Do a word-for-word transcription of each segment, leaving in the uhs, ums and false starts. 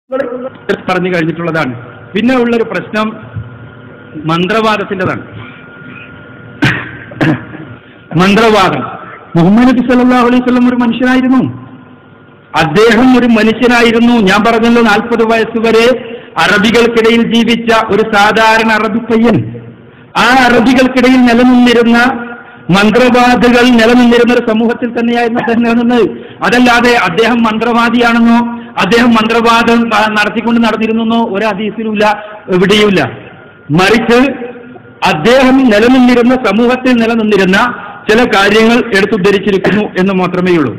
പറഞ്ഞു കഴിഞ്ഞിട്ടുള്ളതാണ്. പിന്നെ ഉള്ളൊരു പ്രശ്നം മന്ത്രവാദത്തിൻ്റെതാണ്. മന്ത്രവാദം. മുഹമ്മദ് നബി സല്ലല്ലാഹു അലൈഹി വസല്ലം ഒരു മനുഷ്യനായിരുന്നു. അദ്ദേഹം ഒരു മനുഷ്യനായിരുന്നു. ഞാൻ പറഞ്ഞല്ലോ, നാൽപ്പത് വയസ്സുവരെ അറബികൾക്കിടയിൽ ജീവിച്ച ഒരു സാധാരണ അറബി പയ്യൻ. ആ അറബികൾക്കിടയിൽ നിലനിന്നിരുന്ന മന്ത്രവാദികൾ നിലനിന്നിരുന്ന ഒരു സമൂഹത്തിൽ തന്നെയായിരുന്നു അദ്ദേഹം നിലനിന്നത്. അതല്ലാതെ അദ്ദേഹം മന്ത്രവാദിയാണെന്നോ അദ്ദേഹം മന്ത്രവാദം നടത്തിക്കൊണ്ട് നടന്നിരുന്നെന്നോ ഒരു ഹദീസിലുമില്ല, എവിടെയുമില്ല. മറിച്ച് അദ്ദേഹം നിലനിന്നിരുന്ന സമൂഹത്തിൽ നിലനിന്നിരുന്ന ചില കാര്യങ്ങൾ എടുത്തുദ്ധരിച്ചിരിക്കുന്നു എന്ന് മാത്രമേ ഉള്ളൂ.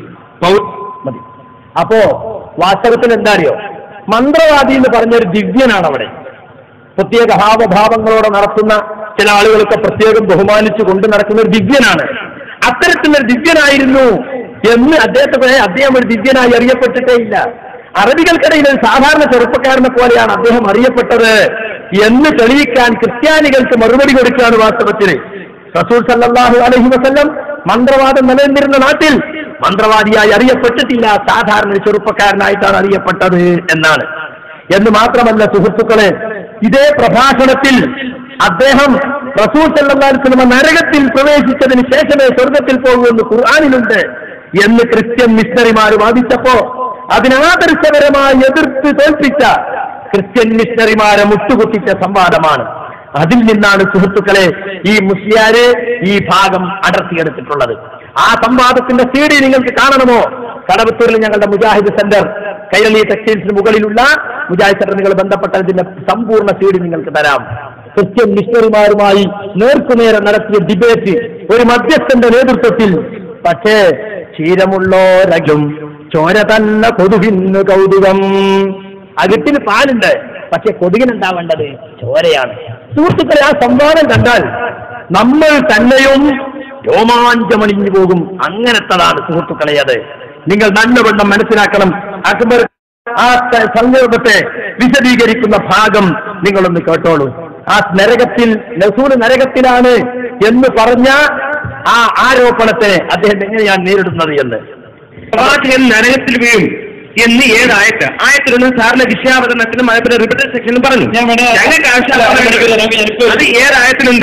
അപ്പോ വാസ്തവത്തിൽ എന്താ അറിയോ, മന്ത്രവാദി എന്ന് പറഞ്ഞൊരു ദിവ്യനാണ്. അവിടെ പ്രത്യേക ഹാവഭാവങ്ങളോടെ നടത്തുന്ന ചില ആളുകളൊക്കെ പ്രത്യേകം ബഹുമാനിച്ചു കൊണ്ട് നടക്കുന്ന ഒരു ദിവ്യനാണ്. അത്തരത്തിലൊരു ദിവ്യനായിരുന്നു എന്ന് അദ്ദേഹത്തെ അദ്ദേഹം ഒരു ദിവ്യനായി അറിയപ്പെട്ടിട്ടേ ഇല്ല. അറബികൾക്കിടയിൽ ഒരു സാധാരണ ചെറുപ്പക്കാരനെ പോലെയാണ് അദ്ദേഹം അറിയപ്പെട്ടത് എന്ന് തെളിയിക്കാൻ ക്രിസ്ത്യാനികൾക്ക് മറുപടി കൊടുക്കുകയാണ് വാസ്തവത്തിൽ. റസൂൽ സല്ലല്ലാഹു അലൈഹി വസല്ലം മന്ത്രവാദം നിലനിന്നിരുന്ന നാട്ടിൽ മന്ത്രവാദിയായി അറിയപ്പെട്ടിട്ടില്ല, സാധാരണ ഒരു ചെറുപ്പക്കാരനായിട്ടാണ് അറിയപ്പെട്ടത് എന്നാണ്. എന്ന് മാത്രമല്ല സുഹൃത്തുക്കളെ, ഇതേ പ്രഭാഷണത്തിൽ അദ്ദേഹം റസൂൽ സല്ലല്ലാഹു അലൈഹി വസല്ലം നരകത്തിൽ പ്രവേശിച്ചതിന് ശേഷമേ സ്വർഗത്തിൽ പോകുമെന്ന് ഖുർആനിലുണ്ട് എന്ന് ക്രിസ്ത്യൻ മിഷണറിമാർ വാദിച്ചപ്പോ അതിനാദർശപരമായി എതിർത്ത് തോൽപ്പിച്ച ക്രിസ്ത്യൻ മിഷണറിമാരെ മുട്ടുകുത്തിച്ച സംവാദമാണ്. അതിൽ നിന്നാണ് സുഹൃത്തുക്കളെ ഈ മുസ്ലിയാരെ ഈ ഭാഗം അടർത്തിയെടുത്തിട്ടുള്ളത്. ആ സംവാദത്തിന്റെ സി ഡി നിങ്ങൾക്ക് കാണണമോ? കടവത്തൂരിൽ ഞങ്ങളുടെ മുജാഹിദ് സെന്റർ, കൈരളി ടെക്സ്റ്റൈൽസിന് മുകളിലുള്ള മുജാഹിദ് സെന്റർ നിങ്ങൾ ബന്ധപ്പെട്ടതിന്റെ സമ്പൂർണ്ണ സി ഡി നിങ്ങൾക്ക് തരാം. ക്രിസ്ത്യൻ മിഷണറിമാരുമായി നേർക്കുനേരെ നടത്തിയ ഡിബേറ്റ് ഒരു മധ്യസ്ഥന്റെ നേതൃത്വത്തിൽ. പക്ഷേ ക്ഷീരമുള്ളോരകും ചോര തന്നെ കൊതുകിന് കൗതുകം. അകത്തിന് പാലുണ്ട്, പക്ഷെ കൊതുകിനുണ്ടാവേണ്ടത് ചോരയാണ്. സുഹൃത്തുക്കളെ, ആ സംവാദം കണ്ടാൽ നമ്മൾ തന്നെയും രോമാഞ്ചമണിഞ്ഞു പോകും. അങ്ങനത്തതാണ് സുഹൃത്തുക്കളെ അത്. നിങ്ങൾ നല്ലവണ്ണം മനസ്സിലാക്കണം. അക്ബർ ആ സന്ദർഭത്തെ വിശദീകരിക്കുന്ന ഭാഗം നിങ്ങളൊന്ന് കേട്ടോളൂ. ആ നരകത്തിൽ റസൂൽ നരകത്തിലാണ് എന്ന് പറഞ്ഞ ആ ആരോപണത്തെ അദ്ദേഹം എങ്ങനെയാണ് നേരിടുന്നത് എന്ന്. പ്രവാചകൻ നരകത്തിൽ വീഴും എന്ന് ഏഴായത്ത് ആയത്തിലൊന്നും സാറിന്റെ വിഷയാവതരണത്തിനും അതേപോലെ റിപ്പീറ്റഡ് സെക്ഷനും പറഞ്ഞു. ഞങ്ങൾക്ക് ആവശ്യം അത് ഏഴായത്തിലുണ്ട്.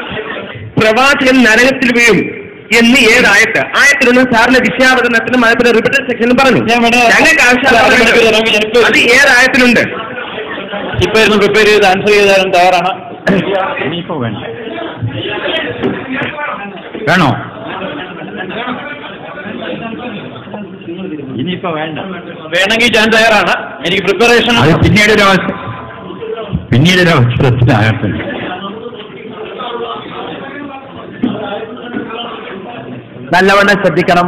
പ്രവാചകൻ നരകത്തിൽ വീഴും എന്ന് ഏഴായത്ത് ആയത്തിലൊന്നും സാറിന്റെ വിഷയാവതരണത്തിനും അതേപോലെ റിപ്പീറ്റഡ് സെക്ഷനും പറഞ്ഞു. ഞങ്ങൾക്ക് ആവശ്യം അത് ഏഴായത്തിലുണ്ട്. ഇപ്പൊ ഇരുന്ന് പ്രിപ്പയർ ചെയ്ത് ആൻസർ ചെയ്ത് തരാൻ തയ്യാറാണ്. ഇനിയിപ്പോ വേണ്ട, വേണോ? ഇനിയിപ്പോ വേണ്ട. വേണമെങ്കിൽ ഞാൻ തയ്യാറാണ്. എനിക്ക് പ്രിപ്പറേഷൻ പിന്നീട് ഒരു അവസരം പിന്നീട് ഒരു അവസരത്തിനാകട്ടെ. നല്ലവണ്ണം ശ്രദ്ധിക്കണം.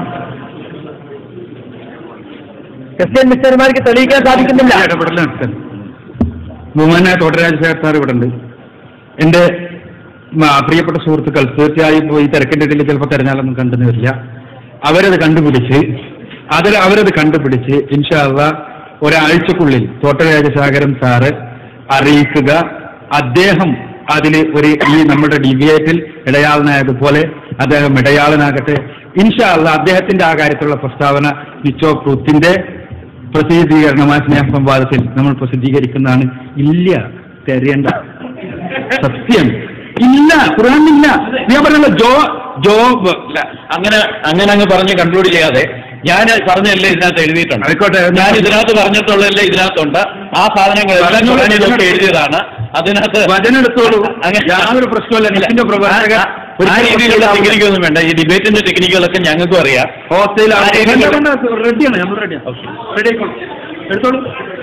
ക്രിസ്ത്യൻ മിഷണറിമാർക്ക് തെളിയിക്കാൻ സാധിക്കുന്നില്ല. ബഹുമാനായ തോട്ടരാജ സാർ ഇവിടെ ഉണ്ട്. എന്റെ പ്രിയപ്പെട്ട സുഹൃത്തുക്കൾ തീർച്ചയായും ഈ തിരക്കിന്റെ ഇടയിൽ ചിലപ്പോൾ തെരഞ്ഞാലൊന്നും കണ്ടെന്ന് വരില്ല. അവരത് കണ്ടുപിടിച്ച് അതിൽ അവരത് കണ്ടുപിടിച്ച് ഇൻഷാ അല്ലാഹ് ഒരാഴ്ചക്കുള്ളിൽ തോട്ടരാജശേഖരൻ സാറ് അറിയിക്കുക. അദ്ദേഹം അതിൽ ഒരു ഈ നമ്മുടെ ഡിബേറ്റിൽ ഇടയാളനായതുപോലെ അദ്ദേഹം ഇടയാളനാകട്ടെ. ഇൻഷാ അല്ലാഹ് അദ്ദേഹത്തിന്റെ ആ കാര്യത്തിലുള്ള പ്രസ്താവന നിച്ചോ ട്രൂത്തിന്റെ പ്രസിദ്ധീകരണമായ സ്നേഹ സംവാദത്തിൽ നമ്മൾ പ്രസിദ്ധീകരിക്കുന്നതാണ്. ഇല്ല, തെരയണ്ട, സത്യം ഇല്ല, ഖുർആനിലില്ല. ഞാൻ പറഞ്ഞല്ലോ ജോ ജോബ് അങ്ങനെ അങ്ങനെ അങ്ങ് പറഞ്ഞ് കൺക്ലൂഡ് ചെയ്യാതെ ഞാൻ പറഞ്ഞല്ലേ ഇതിനകത്ത് എഴുതിയിട്ടുണ്ട്. ആയിക്കോട്ടെ, ഞാൻ ഇതിനകത്ത് പറഞ്ഞിട്ടുള്ളതല്ലേ ഇതിനകത്തുണ്ട്. ആ സാധനങ്ങൾ ഇതൊക്കെ എഴുതിയതാണ്. അതിനകത്ത് വചനം എടുത്തോളൂ, യാതൊരു പ്രശ്നമല്ല. ആ രീതിയിലുള്ള ടെക്നിക്കൊന്നും വേണ്ട. ഈ ഡിബേറ്റിന്റെ ടെക്നിക്കുകളൊക്കെ ഞങ്ങൾക്കും അറിയാം. റെഡിയാണ്, നമ്മൾ റെഡിയാണ്. എടുത്തോളൂ.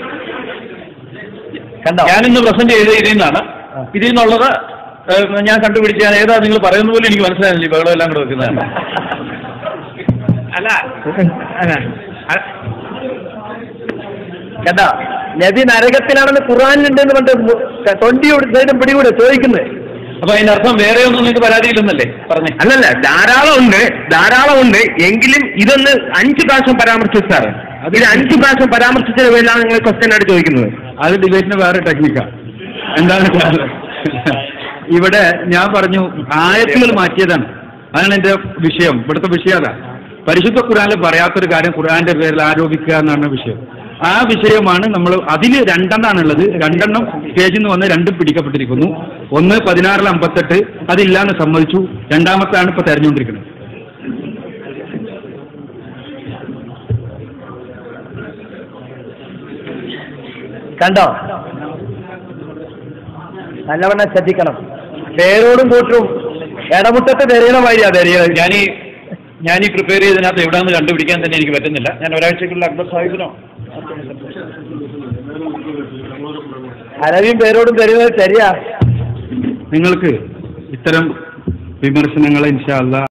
ഞാനിന്ന് പ്രസന്റ് ചെയ്ത ഇതിൽ നിന്നാണ്. ഇതിൽ നിന്നുള്ളത് ഞാൻ കണ്ടുപിടിച്ച് ഞാൻ ഏതാ നിങ്ങൾ പറയുന്ന പോലെ എനിക്ക് മനസ്സിലായില്ല. ഈ ബഹളം എല്ലാം കൂടെ വെക്കുന്നതാണ്. അല്ല കേട്ടാ, നബി നരകത്തിലാണെന്ന് ഖുർആനിലുണ്ടെന്ന് പറഞ്ഞിട്ട് തൊണ്ടിയോട് സൈഡും പിടികൂടെ ചോദിക്കുന്നത്. അപ്പൊ അതിന്റെ അർത്ഥം വേറെ ഒന്നും നിങ്ങൾക്ക് പരാതിയില്ലെന്നല്ലേ പറഞ്ഞേ? അല്ലല്ല, ധാരാളം ഉണ്ട്, ധാരാളം ഉണ്ട്. എങ്കിലും ഇതൊന്ന് അഞ്ചു പ്രാവശ്യം പരാമർശിച്ചു സാറ്. ഇത് അഞ്ചു പ്രാവശ്യം പരാമർശിച്ചതിന് വേണ്ടിയാണ് നിങ്ങൾ ക്വസ്റ്റ്യൻ ആയിട്ട് ചോദിക്കുന്നത്. അത് ഡിബേറ്റിന് വേറെ ടെക്നിക്കാണ്. എന്താണ് ഇവിടെ ഞാൻ പറഞ്ഞു, ആയത്തുകൾ മാറ്റിയതാണ്. അതാണ് എന്റെ വിഷയം. ഇവിടുത്തെ വിഷയം അതാ. പരിശുദ്ധ ഖുർആനിൽ പറയാത്തൊരു കാര്യം ഖുർആന്റെ പേരിൽ ആരോപിക്കുക എന്നാണ് വിഷയം. ആ വിഷയമാണ് നമ്മൾ അതിൽ രണ്ടെണ്ണാണുള്ളത്. രണ്ടെണ്ണം സ്റ്റേജിൽ നിന്ന് വന്ന് രണ്ടും പിടിക്കപ്പെട്ടിരിക്കുന്നു. ഒന്ന് പതിനാറിൽ അമ്പത്തെട്ട് അതില്ലാന്ന് സമ്മതിച്ചു. രണ്ടാമത്താണ് ഇപ്പൊ തെരഞ്ഞുകൊണ്ടിരിക്കുന്നത്. കണ്ടോ? നല്ലവണ്ണം ശ്രദ്ധിക്കണം. പേരോടും കൂട്ടും ഇടമുട്ടത്ത് തെരയണ മാതിരിയാ തെരയുന്നത്. ഞാൻ ഈ ഞാൻ ഈ പ്രിപ്പയർ ചെയ്തതിനകത്ത് എവിടെയാണെന്ന് കണ്ടുപിടിക്കാൻ തന്നെ എനിക്ക് പറ്റുന്നില്ല. ഞാൻ ഒരാഴ്ചക്കുള്ള അക്ബർ സാഹിബിനോ അരവിയും പേരോടും തരുന്നത് ശരിയാ. നിങ്ങൾക്ക് ഇത്തരം വിമർശനങ്ങളെ ഇൻഷാ അല്ലാഹ്